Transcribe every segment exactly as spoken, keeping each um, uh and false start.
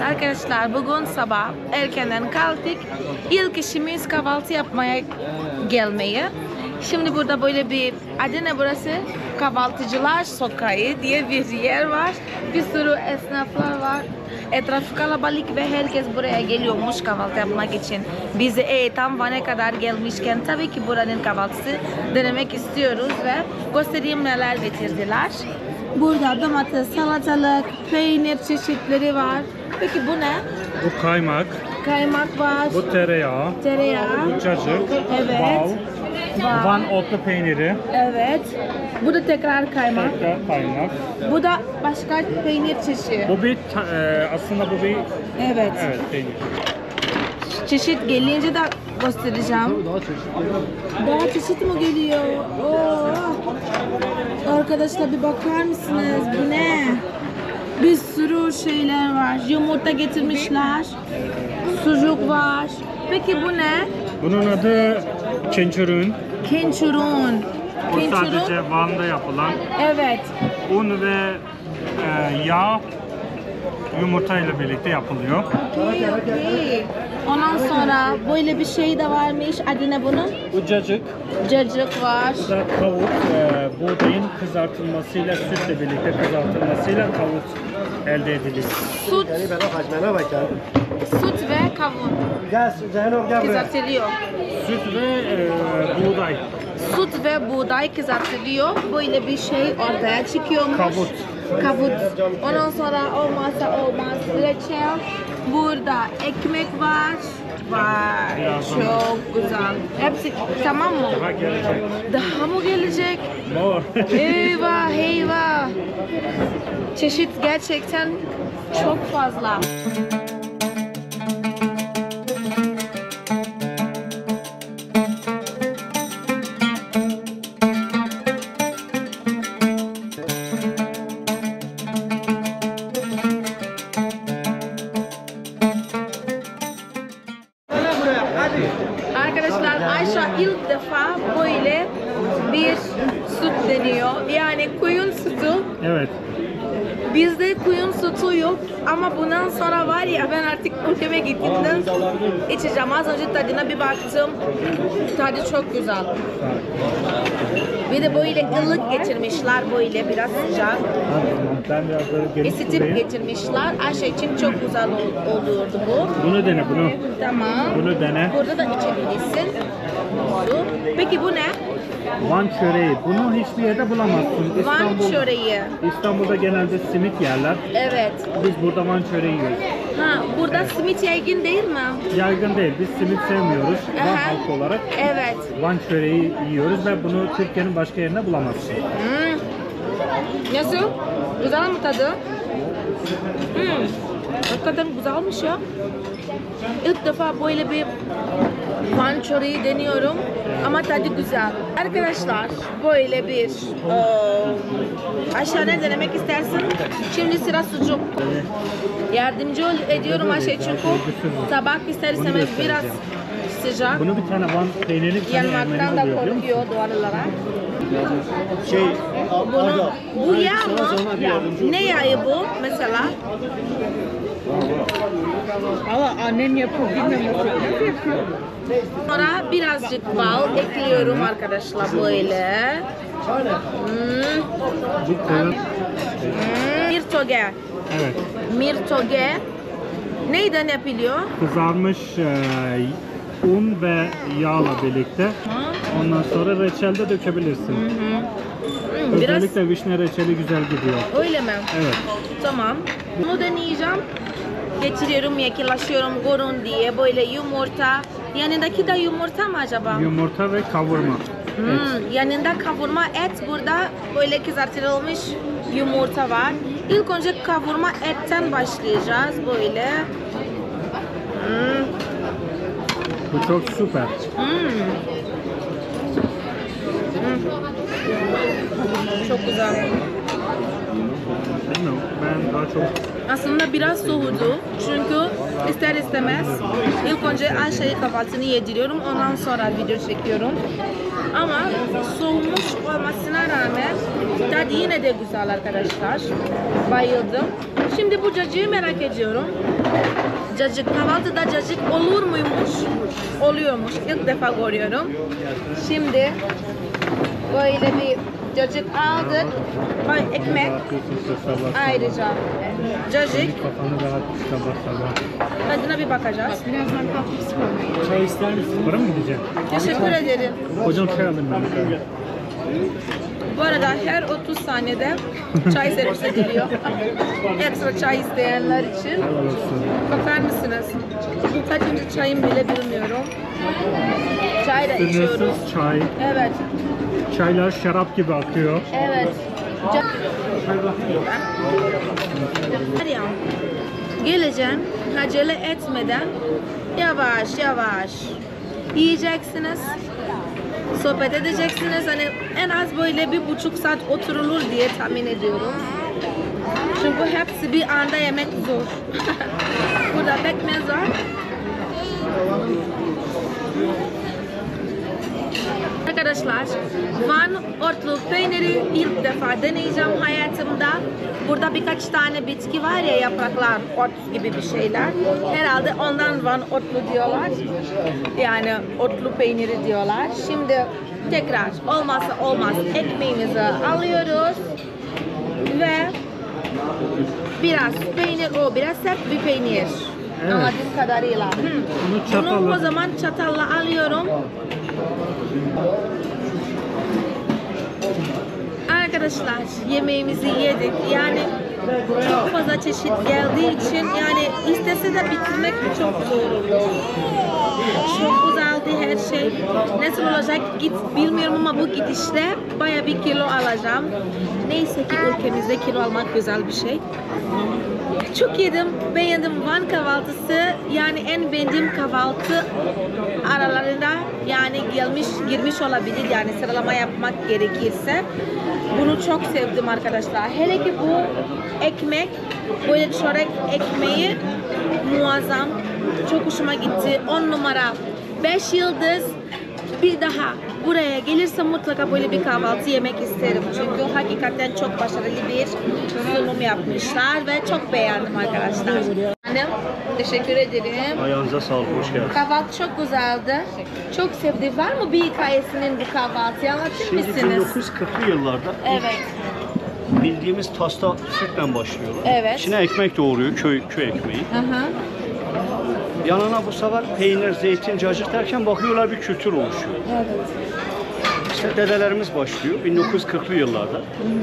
Arkadaşlar bugün sabah erkenden kalktık. İlk işimiz kahvaltı yapmaya gelmeyi. Şimdi burada böyle bir, adı ne burası? Kahvaltıcılar Sokağı diye bir yer var. Bir sürü esnaflar var. Etrafı kalabalık ve herkes buraya geliyormuş kahvaltı yapmak için. Biz de e, tam Van'a kadar gelmişken tabii ki buranın kahvaltısı denemek istiyoruz ve göstereyim neler getirdiler. Burada domates, salatalık, peynir çeşitleri var. Peki bu ne? Bu kaymak. Kaymak var. Bu tereyağı. Tereyağı. Bu cacık. Evet. Bal. Bal. Van otlu peyniri. Evet. Bu da tekrar kaymak. Tekrar kaymak. Bu da başka peynir çeşidi. Bu bir e, aslında bu bir Evet. evet peynir. Çeşit gelince de göstereceğim. Daha çeşitli. Daha çeşit mi geliyor? Oo. Arkadaşlar bir bakar mısınız? Bu ne? Bir sürü şeyler var. Yumurta getirmişler. Sucuk var. Peki bu ne? Bunun adı kençurun. Kençurun. O Kençurun. sadece Van'da yapılan Evet. un ve e, yağ yumurta ile birlikte yapılıyor. Okey, okey. Ondan sonra böyle bir şey de varmış. Adı ne bunun? Bu cacık. Cacık var. Bu da tavuk. E, buğdayın kızartılmasıyla, sütle birlikte kızartılmasıyla tavuk elde edilir. Süt, Yani bana kaçmana bak yani. süt ve kavun Gel Zeynep gel buraya. kızartılıyor. Süt ve e, buğday. Süt ve buğday kızartılıyor. Böyle bir şey ortaya çıkıyormuş. Kavut. Kavut. Ondan sonra olmazsa olmaz reçel. Burada ekmek var. Vay, Birazdan. çok güzel. Hepsi tamam mı? Daha gelecek. Daha mı gelecek? Mor. Eyvah eyvah. Çeşit gerçekten çok fazla. Arkadaşlar Ayşe ilk defa böyle bir süt deniyor. Yani koyun sütü. Evet. Bizde koyun sütü yok ama bundan sonra var ya, ben artık ülkeme gittiğimden içeceğim. Az önce tadına bir baktım. Tadı çok güzel. Bir de böyle ılık getirmişler, böyle biraz sıcak. Ben biraz böyle geniş Isıtıp bulayım. getirmişler. Ayşe için çok güzel ol- olurdu bu. Bunu dene bunu. Tamam. Bunu dene. Burada da içebilirsin. Su. Peki bu ne? Van çöreği. Bunu hiçbir yerde bulamazsın. Van İstanbul, çöreği. İstanbul'da genelde simit yerler. Evet. Biz burada Van çöreği yiyoruz. Ha, burada simit yaygın değil mi? Yaygın değil. Biz simit sevmiyoruz. Van Aha. halkı olarak Evet. Van çöreği yiyoruz ve bunu Türkiye'nin başka yerinde bulamazsın. Hmm. Nasıl? Güzel mi tadı? Hmm. Hakikaten güzelmiş ya. İlk defa böyle bir Van çöreği deniyorum ama tadı güzel. Arkadaşlar böyle bir e, aşağıdan denemek istersin. Şimdi sıra sucuk. Yardımcı ol- ediyorum Ayşe çünkü tabak ister istemez biraz göstereceğim. sıcak. Bunu bir tane Van peynirli bir tane Yanmaktan Ermeni da oluyor biliyor musun? korkuyor doğallara. Şey, Bunu, bu yağ sana- sana bir yardımcı mı? Ne yağı bu mesela? Ama annen yapıyor, bilmiyorum nasıl yapıyor. Sonra birazcık bal ekliyorum arkadaşlar böyle. Hmm. Bu koyun. Hmm. Mirtoge. Evet. Mirtoge. Neyden yapılıyor? Kızarmış e, un ve yağla birlikte. Ondan sonra reçel de dökebilirsin. Hmm, biraz Özellikle vişne reçeli güzel gidiyor. öyle mi? Evet. Tamam. Bunu deneyeceğim. Getiriyorum, yaklaşıyorum gorun diye böyle yumurta. Yanındaki de yumurta mı acaba? Yumurta ve kavurma. Hmm, Evet. yanında kavurma et, burada böyle kızartılmış yumurta var. İlk önce kavurma etten başlayacağız böyle. Hmm. Bu çok süper. Hmm. Hmm. Çok güzel. Bilmiyorum. Ben daha çok Aslında biraz soğudu çünkü ister istemez ilk önce Ayşe'ye kahvaltısını yediriyorum, ondan sonra video çekiyorum. Ama soğumuş olmasına rağmen tadı yine de güzel arkadaşlar. Bayıldım. Şimdi bu cacığı merak ediyorum. Cacık, kahvaltıda cacık olur muymuş? Oluyormuş. İlk defa görüyorum. Şimdi böyle bir cacık aldık. Ay, ekmek. Rahatlıyorsun size sabah sabah. Ayrıca cacık. Kafanı rahat tut sabah sabah. Tadına bir bakacağız. Birazdan kalkıp spor. Çay ister misin? Spora mı gideceksin? Teşekkür ederim. Hocam çay alayım ben. Bu arada her otuz saniyede çay servis ediliyor. Ekstra çay isteyenler için. Helal olsun. Bakar mısınız? Kaçıncı çayım bile bilmiyorum. Çay da içiyoruz. Sınırsız çay. Evet, Çaylar şarap gibi akıyor. evet. Ca- Var ya, geleceğim, acele etmeden yavaş yavaş yiyeceksiniz. Sohbet edeceksiniz. Hani en az böyle bir buçuk saat oturulur diye tahmin ediyorum. Çünkü hepsi bir anda yemek zor. Burada pekmez var. Arkadaşlar, Van otlu peyniri ilk defa deneyeceğim hayatımda. Burada birkaç tane bitki var ya, yapraklar, ot gibi bir şeyler. Herhalde ondan Van otlu diyorlar. Yani otlu peyniri diyorlar. Şimdi tekrar olmazsa olmaz ekmeğimizi alıyoruz ve biraz peynir, o biraz sert bir peynir. Evet. Anladığım kadarıyla. Hmm. Bunu Bunu çatalla. o zaman çatalla alıyorum. Arkadaşlar, yemeğimizi yedik. Yani çok fazla çeşit geldiği için yani istese de bitirmek çok zor oluyor. Çok uzaldı her şey. Nasıl olacak git bilmiyorum ama bu gidişle baya bir kilo alacağım. Neyse ki ülkemizde kilo almak güzel bir şey. Çok yedim, beğendim. Van kahvaltısı yani en beğendiğim kahvaltı aralarında yani gelmiş, girmiş olabilir yani sıralama yapmak gerekirse. Bunu çok sevdim arkadaşlar. Hele ki bu ekmek, böyle çörek ekmeği muazzam. Çok hoşuma gitti. on numara, beş yıldız. Bir daha buraya gelirsem mutlaka böyle bir kahvaltı yemek isterim. Çünkü hakikaten çok başarılı bir sunum yapmışlar ve çok beğendim arkadaşlar. Annem, teşekkür ederim. Ayağınıza sağlık, hoş geldiniz. Kahvaltı çok güzeldi. Çok sevdim. Var mı bir hikayesinin bu kahvaltıyı anlatır Şimdi bin mısınız? dokuz yüz kırklı yıllarda Evet. bildiğimiz tasta sütle başlıyorlar. Evet. İçine ekmek doğuruyor, köy, köy ekmeği. Hı hı. Yanına bu sefer peynir, zeytin, cacık derken bakıyorlar bir kültür oluşuyor. Evet. İşte dedelerimiz başlıyor bin dokuz yüz kırklı yıllarda.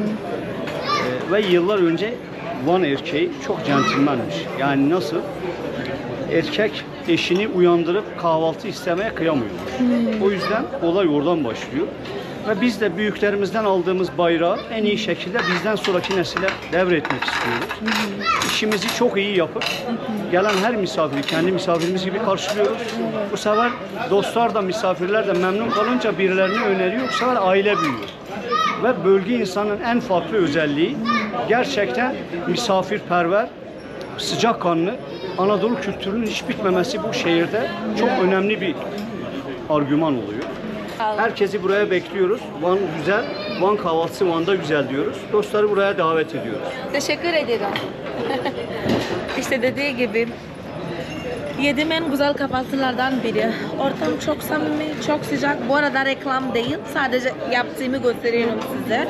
Ee, ve yıllar önce Van erkeği çok centilmenmiş. Yani nasıl? Erkek eşini uyandırıp kahvaltı istemeye kıyamıyormuş. O yüzden olay oradan başlıyor. Ve biz de büyüklerimizden aldığımız bayrağı en iyi şekilde bizden sonraki nesile devretmek istiyoruz. İşimizi çok iyi yapıp gelen her misafiri kendi misafirimiz gibi karşılıyoruz. Bu sefer dostlar da misafirler de memnun kalınca birilerini öneriyor. Bu sefer aile büyüyor. Ve bölge insanın en farklı özelliği gerçekten misafirperver, sıcakkanlı. Anadolu kültürünün hiç bitmemesi bu şehirde çok önemli bir argüman oluyor. Herkesi buraya bekliyoruz. Van güzel, Van kahvaltısı Van'da güzel diyoruz. Dostları buraya davet ediyoruz. Teşekkür ederim. İşte dediği gibi yediğim en güzel kahvaltılardan biri. Ortam çok samimi, çok sıcak. Bu arada reklam değil. Sadece yaptığımı gösteriyorum size.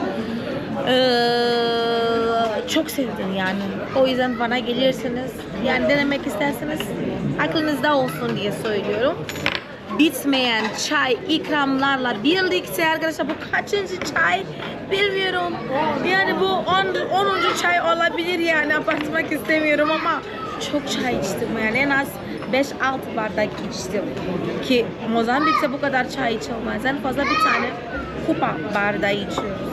Ee, çok sevdim yani. O yüzden bana gelirsiniz. Yani denemek isterseniz aklınızda olsun diye söylüyorum. Bitmeyen çay ikramlarla birlikte arkadaşlar, bu kaçıncı çay bilmiyorum. Yani bu onuncu çay olabilir yani, abartmak istemiyorum ama çok çay içtim yani en az beş altı bardak içtim. Ki Mozambik'te bu kadar çay içilmez. En fazla bir tane kupa bardağı içiyoruz.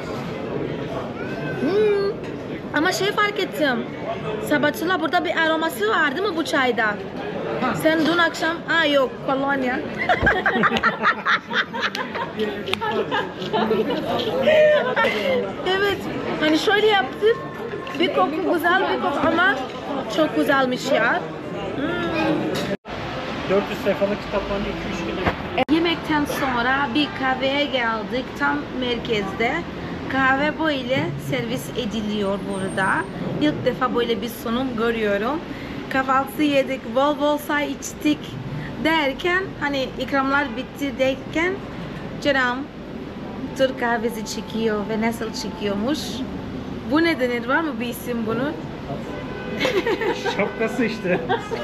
Hmm. Ama şey fark ettim. Sabatula burada bir aroması var değil mi bu çayda? Sen dün akşam, aa yok, kolonya. Evet, hani şöyle yaptık. Bir koku güzel bir koku ama çok güzelmiş ya. Hmm. dört yüz sayfalık kitaplarını iki üç gün. Yemekten sonra bir kahveye geldik tam merkezde. Kahve böyle servis ediliyor burada. İlk defa böyle bir sunum görüyorum. Kahvaltı yedik, bol bol çay içtik derken, hani ikramlar bitti derken canım Türk kahvesi çıkıyor ve nasıl çıkıyormuş? Bu ne denir, var mı bir isim bunun? Şapkası işte.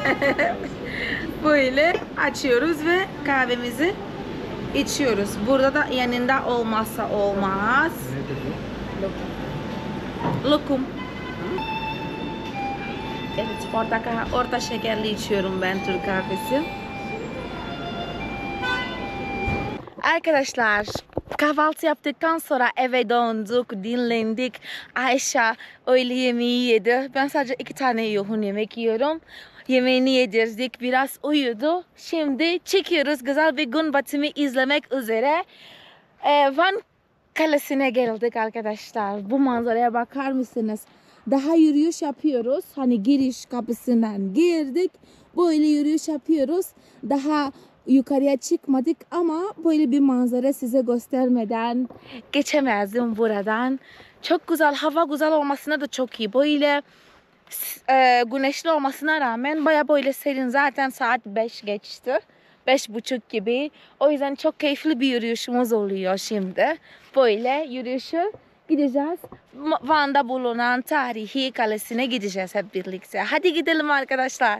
Böyle açıyoruz ve kahvemizi içiyoruz. Burada da yanında olmazsa olmaz lokum. Evet, orta, orta şekerli içiyorum ben Türk kahvesi. Arkadaşlar, kahvaltı yaptıktan sonra eve döndük, dinlendik. Ayşe öğle yemeği yedi. Ben sadece iki tane yoğun yemek yiyorum. Yemeğini yedirdik, biraz uyudu. Şimdi çıkıyoruz, güzel bir gün batımı izlemek üzere. Ee, Van Kalesi'ne geldik arkadaşlar. Bu manzaraya bakar mısınız? Daha yürüyüş yapıyoruz. Hani giriş kapısından girdik. Böyle yürüyüş yapıyoruz. Daha yukarıya çıkmadık ama böyle bir manzara size göstermeden geçemezdim buradan. Çok güzel, hava güzel olmasına da çok iyi. Böyle e, güneşli olmasına rağmen baya böyle serin, zaten saat beş geçti. Beş buçuk gibi. O yüzden çok keyifli bir yürüyüşümüz oluyor şimdi. Böyle yürüyüşü gideceğiz. Van'da bulunan tarihi kalesine gideceğiz hep birlikte. Hadi gidelim arkadaşlar.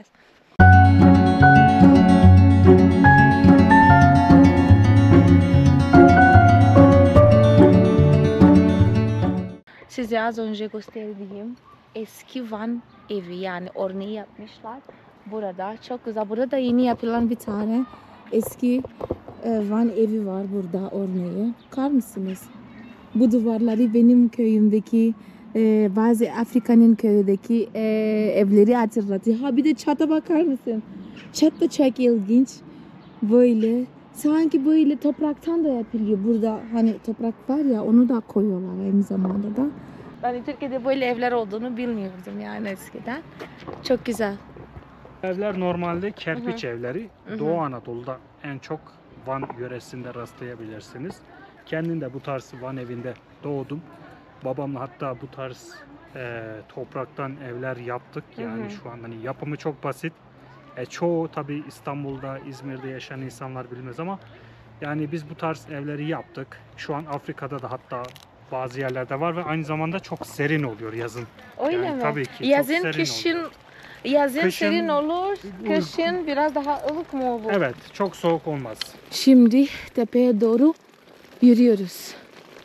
Size az önce gösterdiğim eski Van evi, yani örneği yapmışlar. Burada çok güzel. Burada da yeni yapılan bir tane eski e, Van evi var burada, örneği. Bakar mısınız? Bu duvarları benim köyümdeki e, bazı Afrika'nın köyündeki e, evleri hatırlatıyor. Ha bir de çata bakar mısın? Çat da çok ilginç. Böyle sanki böyle topraktan da yapılıyor. Burada hani toprak var ya, onu da koyuyorlar aynı zamanda da. Ben Türkiye'de böyle evler olduğunu bilmiyordum yani eskiden. Çok güzel. Evler normalde kerpiç Hı hı. evleri. Hı hı. Doğu Anadolu'da en çok Van yöresinde rastlayabilirsiniz. Kendim de bu tarz Van evinde doğdum. Babamla hatta bu tarz e, topraktan evler yaptık. Yani Hı hı. şu an hani yapımı çok basit. E, çoğu tabii İstanbul'da, İzmir'de yaşayan insanlar bilmez ama yani biz bu tarz evleri yaptık. Şu an Afrika'da da hatta bazı yerlerde var ve aynı zamanda çok serin oluyor yazın. Öyle Yani mi? tabii ki çok Yazın, serin kışın, oluyor. yazın Kışın- serin olur, kışın biraz daha ılık mı olur? Evet, çok soğuk olmaz. Şimdi tepeye doğru yürüyoruz.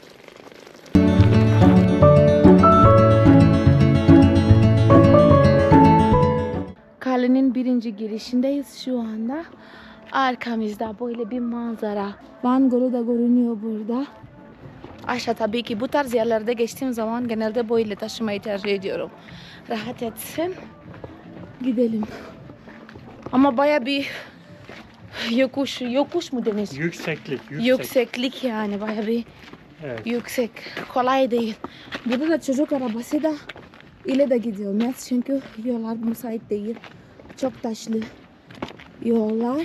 Kalenin birinci girişindeyiz şu anda. Arkamızda böyle bir manzara. Van Gölü de görünüyor burada. Aşağı tabii ki bu tarz yerlerde geçtiğim zaman genelde böyle taşımayı tercih ediyorum. Rahat etsin. Gidelim. Ama baya bir yokuş, yokuş mu denir? Yükseklik, yüksek. Yükseklik yani, baya bir Evet. yüksek. Kolay değil. Burada da çocuk arabası da ile de gidilmez çünkü yollar müsait değil. Çok taşlı yollar.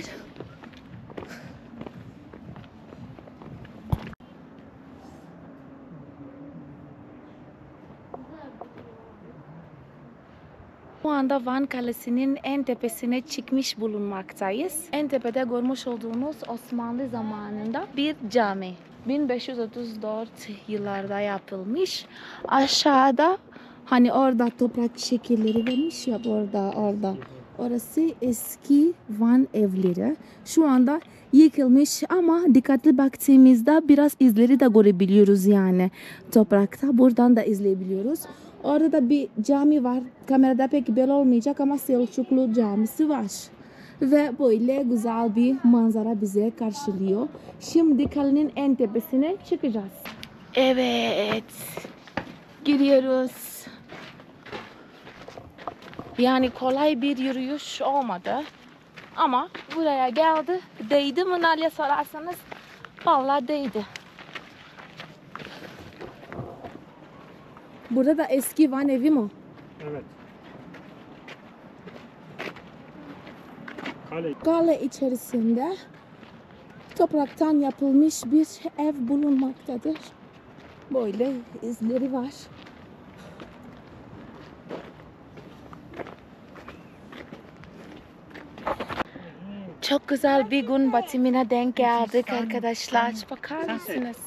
Şu anda Van Kalesi'nin en tepesine çıkmış bulunmaktayız. En tepede görmüş olduğunuz Osmanlı zamanında bir cami. bin beş yüz otuz dört yıllarda yapılmış. Aşağıda hani orada toprak şekilleri vermiş ya, orada orada. Orası eski Van evleri. Şu anda yıkılmış ama dikkatli baktığımızda biraz izleri de görebiliyoruz yani toprakta. Buradan da izleyebiliyoruz. Orada da bir cami var. Kamerada pek belli olmayacak ama Selçuklu camisi var. Ve böyle güzel bir manzara bize karşılıyor. Şimdi kalenin en tepesine çıkacağız. Evet. Giriyoruz. Yani kolay bir yürüyüş olmadı. Ama buraya geldi. Değdi mi Nalia sorarsanız? Vallahi değdi. Burada da eski Van evi mi? Evet. Kale. Kale içerisinde topraktan yapılmış bir ev bulunmaktadır. Böyle izleri var. Çok güzel bir gün batımına denk geldik arkadaşlar. Bakar mısınız?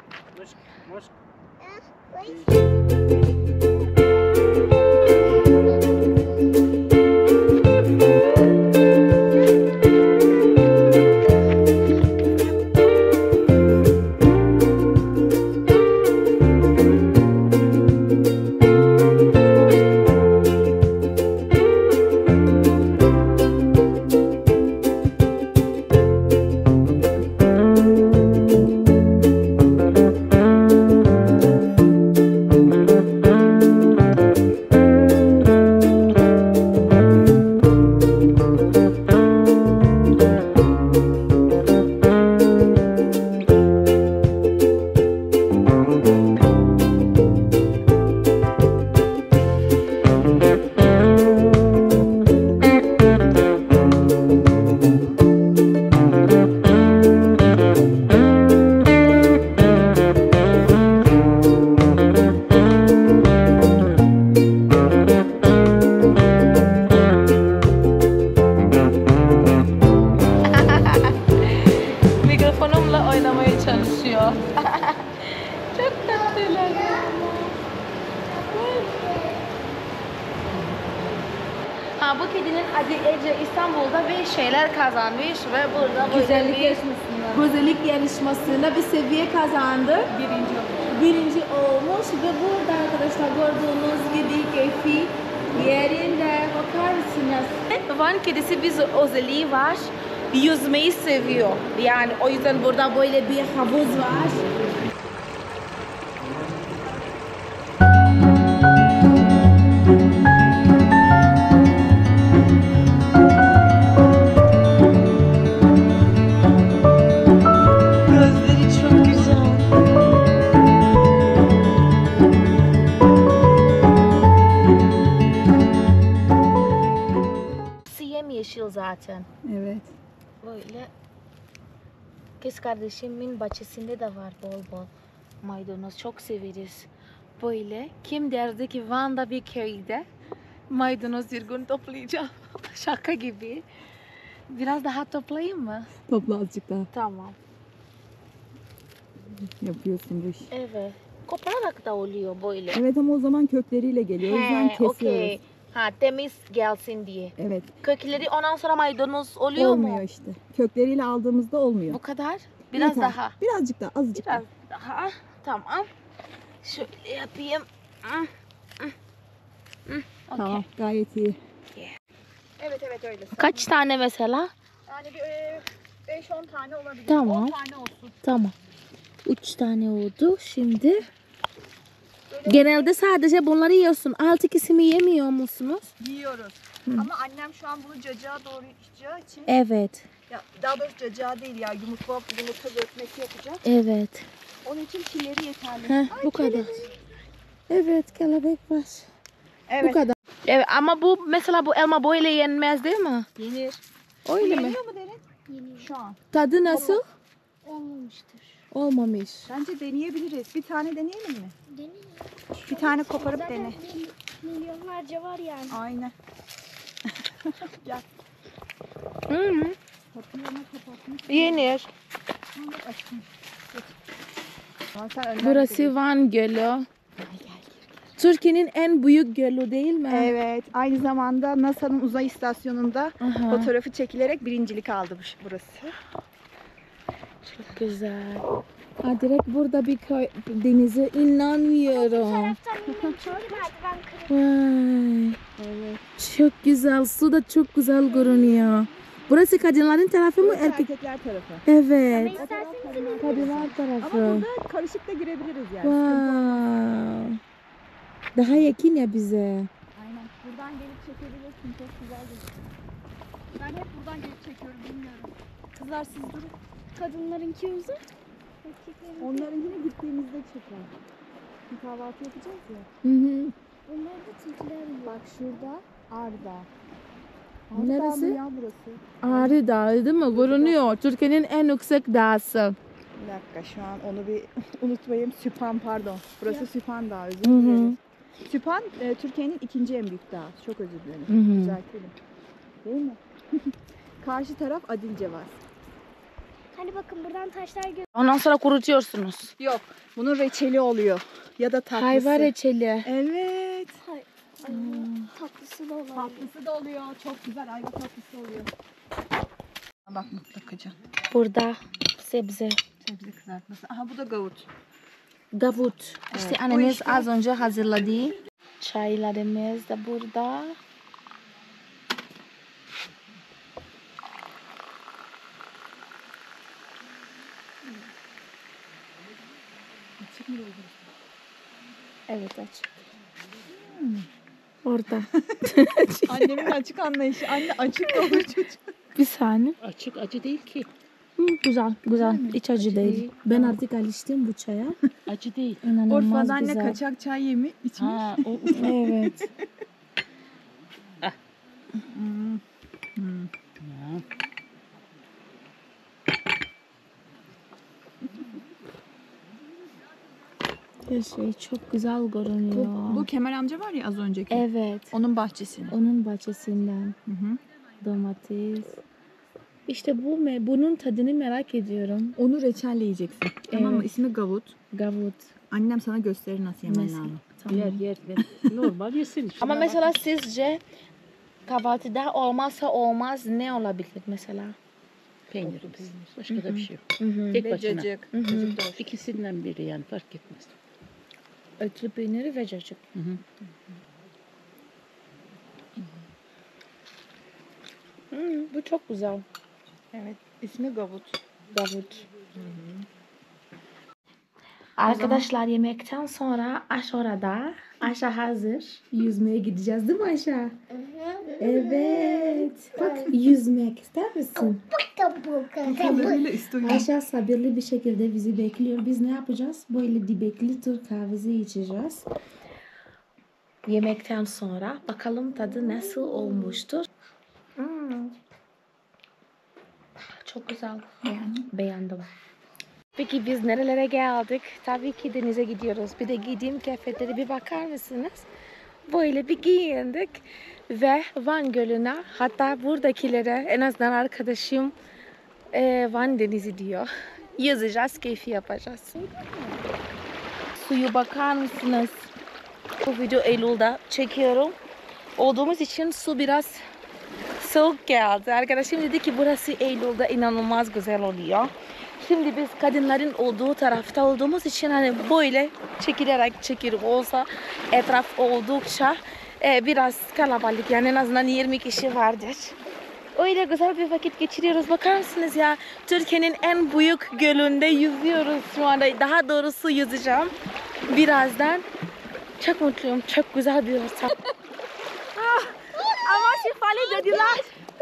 Mikrofonumla oynamaya çalışıyor. Çok tatlılar. Ha, bu kedinin adı Ece, İstanbul'da bir şeyler kazanmış ve burada böyle Güzellik bir yarışmasında. güzellik yarışmasında bir seviye kazandı. Birinci oldu. Birinci olmuş ve burada arkadaşlar gördüğünüz gibi keyfi yerinde, bakar mısınız? Van kedisi bir özelliği var. Yüzmeyi seviyor. Yani o yüzden burada böyle bir havuz var. Gözleri çok güzel. Yemyeşil zaten. Evet. Böyle kız kardeşimin bahçesinde de var bol bol maydanoz. Çok severiz. Böyle kim derdi ki Van'da bir köyde maydanoz bir gün toplayacağım. Şaka gibi. Biraz daha toplayayım mı? Topla azıcık daha. Tamam. Yapıyorsun bu işi. Evet. Kopararak da oluyor böyle. Evet ama o zaman kökleriyle geliyor. O yüzden He, kesiyoruz. okey. Ha, temiz gelsin diye. Evet. Kökleri ondan sonra maydanoz oluyor Olmuyor mu? işte. Kökleriyle aldığımızda olmuyor. Bu kadar. Biraz Yeter. daha. Birazcık daha, azıcık Biraz daha. Tamam. Şöyle yapayım. Hmm, hmm, hmm, daha. okey. Tamam, gayet iyi. Evet evet öyle. Kaç tane mesela? Yani bir beş on tane olabilir. Tamam. on tane olsun. Tamam. Üç tane oldu. Şimdi genelde sadece bunları yiyorsun. Altı ikisini yemiyor musunuz? Yiyoruz. Hı. Ama annem şu an bunu cacığa doğru içeceği için, Evet. ya daha doğrusu cacığa değil ya, yumurta yumurta dökmesi yapacak. Evet. Onun için çilleri yeterli. Heh, bu kadar. Evet, kelebek var. Evet. Bu kadar. Evet ama bu mesela bu elma böyle yenmez değil mi? Yenir. Öyle mi? Yeniyor mu Derin? Şu an. Tadı nasıl? Olmamıştır. Olmamış. Bence deneyebiliriz. Bir tane deneyelim mi? Deneyin. Bir tane koparıp Zaten dene. mil- milyonlarca var yani. Aynen. Gel. Hı -hı. Kapılarını kapatmış. Yenir. Bak açmış. Tamam, sen önden Burası gidelim. Van Gölü. Türkiye'nin en büyük gölü değil mi? Evet. Aynı zamanda NASA'nın uzay istasyonunda Aha, fotoğrafı çekilerek birincilik aldı bu- burası. çok güzel. Aa, direkt burada bir köy denize inanmıyorum. Taraftan indim çünkü merdiven kırık. Vay. Evet. Çok güzel. Su da çok güzel görünüyor. Burası kadınların tarafı mı erkek? Erkekler tarafı. Evet. İsterseniz inin. Kadınlar Ama tarafı. burada karışık da girebiliriz yani. Wow. Daha yakın ya bize. Aynen. Buradan gelip çekebilirsin. Çok güzel gözüküyor. Ben hep buradan gelip çekiyorum, bilmiyorum. Kızlar siz durun. Kadınlarınki uzun. Erkeklerin. Onlarınkine gittiğimizde çeker. Bir kahvaltı yapacağız ya. Hı hı. Bunlar da tilkiler yiyor. Bak şurada Arda. Neresi? Dağ mı ya burası? Ağrı Dağı değil mi? Görünüyor. Türkiye'nin en yüksek dağı. Bir dakika şu an onu bir unutmayayım. Süphan pardon. Burası Süphan Dağı, özür Hı hı. dilerim. Süphan e, Türkiye'nin ikinci en büyük dağı. Çok özür dilerim. Hı hı. Düzeltelim. Değil mi? Karşı taraf Adilcevaz. Hani bakın buradan taşlar gö- Ondan sonra kurutuyorsunuz. Yok. Bunun reçeli oluyor. Ya da tatlısı. Hayva reçeli. Evet. Hay- Ay, tatlısı da olabilir. Tatlısı da oluyor. Çok güzel ayva tatlısı oluyor. Bak mutlaka can. Burada sebze. Sebze kızartması. Aha bu da gavut. Davut. İşte Evet, bu annemiz işte- az önce hazırladı. Çaylarımız da burada. Açık mı oldu? Evet açık. Orada. Annemin açık anlayışı. Anne açık da olur çocuk. Bir saniye. Açık acı değil ki. Hı, güzel, güzel. mi? Hiç acı, Acı değil. değil. Ben artık alıştım bu çaya. Acı değil. İnanılmaz Urfa'da anne güzel. kaçak çay yemi içmiş. Ha, o Evet. Hmm. Hmm. Ya. Her şey çok güzel görünüyor. Bu, bu Kemal amca var ya az önceki. Evet. Onun bahçesini. Onun bahçesinden Hı hı. domates. İşte bu me bunun tadını merak ediyorum. Onu reçelle yiyeceksin. Tamam mı? Evet. İsmi Gavut. Gavut. Annem sana gösterir nasıl yemen Nasıl? lazım. Tamam. Yer yer. Normal yesin. Ama Şuna mesela bak. sizce kahvaltıda olmazsa olmaz ne olabilir mesela? Peynir, peynir. Başka da bir şey yok. Hı hı. Tek Ve başına. cacık. Hı hı. Cacık da hoş. İkisinden biri yani fark etmez. Ötlü peyniri ve cacık. Hı hı. Hı, bu çok güzel. Evet. İsmi Gavut. Gavut. Arkadaşlar yemekten sonra aşağıda Aşağı hazır. Yüzmeye gideceğiz değil mi Ayşe? Evet. Bak yüzmek ister misin? Kafalarıyla üstü uyuyor. Ayşe sabırlı bir şekilde bizi bekliyor. Biz ne yapacağız? Böyle dibekli Türk kahvesi içeceğiz. Yemekten sonra bakalım tadı nasıl olmuştur. Hmm. Çok güzel. Beğendim. Peki biz nerelere geldik? Tabii ki denize gidiyoruz. Bir de giydiğim kıyafetlere bir bakar mısınız? Böyle bir giyindik ve Van Gölü'ne, hatta buradakilere, en azından arkadaşım e, Van Denizi diyor. Yüzeceğiz, keyfi yapacağız. Suyu bakar mısınız? Bu video Eylül'de çekiyorum. Olduğumuz için su biraz soğuk geldi. Arkadaşım dedi ki burası Eylül'de inanılmaz güzel oluyor. Şimdi biz kadınların olduğu tarafta olduğumuz için hani böyle çekilerek çekilir olsa etraf oldukça e, biraz kalabalık, yani en azından yirmi kişi vardır. Öyle güzel bir vakit geçiriyoruz. Bakar mısınız ya, Türkiye'nin en büyük gölünde yüzüyoruz şu anda. Daha doğrusu yüzeceğim birazdan. Çok mutluyum. Çok güzel bir ortam. Ah, ama şifalı dediler.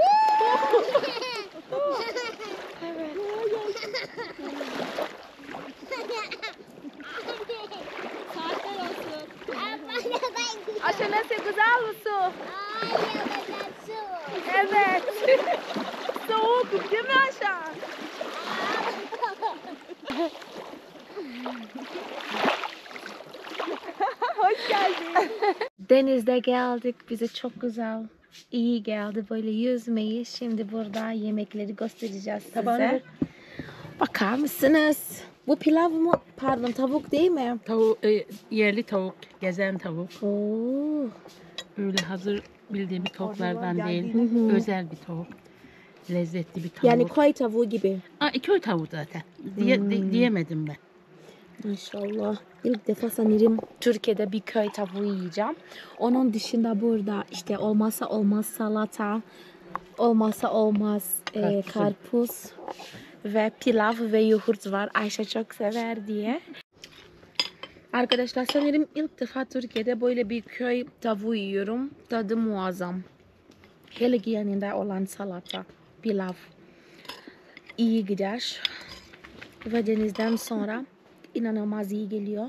Saatler olsun. Aşağı nasıl güzel mi su? Ay ya su. Evet. Soğuk değil mi aşağı? Hoş geldin. Denizde geldik. Bize çok güzel, iyi geldi böyle yüzmeyi. Şimdi burada yemekleri göstereceğiz size. Tabağını Bakar mısınız? Bu pilav mı? Pardon, tavuk değil mi? Tavuk, e, yerli tavuk, gezen tavuk. Oo. Öyle hazır bildiğimiz tavuklardan Orada değil. geldiğinde- Hı hı. Özel bir tavuk. Lezzetli bir tavuk. Yani koy tavuğu gibi. Aa, köy tavuğu zaten. Diye, Hmm. di- diyemedim ben. İnşallah. İlk defa sanırım Türkiye'de bir köy tavuğu yiyeceğim. Onun dışında burada işte olmazsa olmaz salata, olmazsa olmaz e, Karpuz. karpuz ve pilav ve yoğurt var. Ayşe çok sever diye. Arkadaşlar sanırım ilk defa Türkiye'de böyle bir köy tavuğu yiyorum. Tadı muazzam. Hele ki yanında olan salata, pilav iyi gider. Ve denizden sonra inanılmaz iyi geliyor.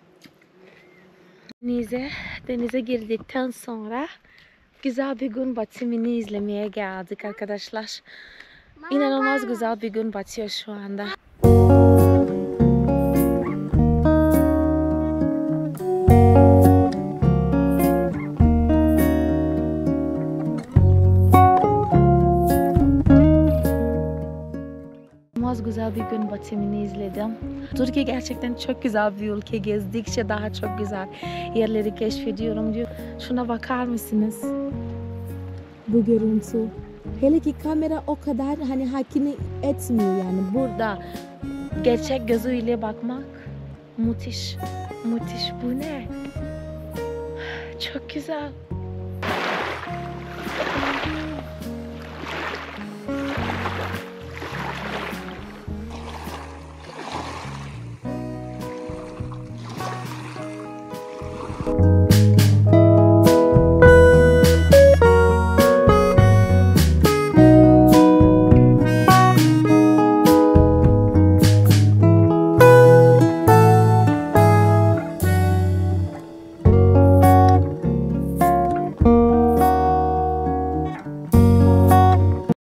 Denize, denize girdikten sonra güzel bir gün batımını izlemeye geldik arkadaşlar. İnanılmaz güzel bir gün batıyor şu anda. güzel bir gün batımını izledim. Türkiye gerçekten çok güzel bir ülke. Gezdikçe daha çok güzel yerleri keşfediyorum diyor. Şuna bakar mısınız? Bu görüntü. Hele ki kamera o kadar hani hakim etmiyor yani. Burada gerçek gözüyle bakmak müthiş. Müthiş. Bu ne? Çok güzel.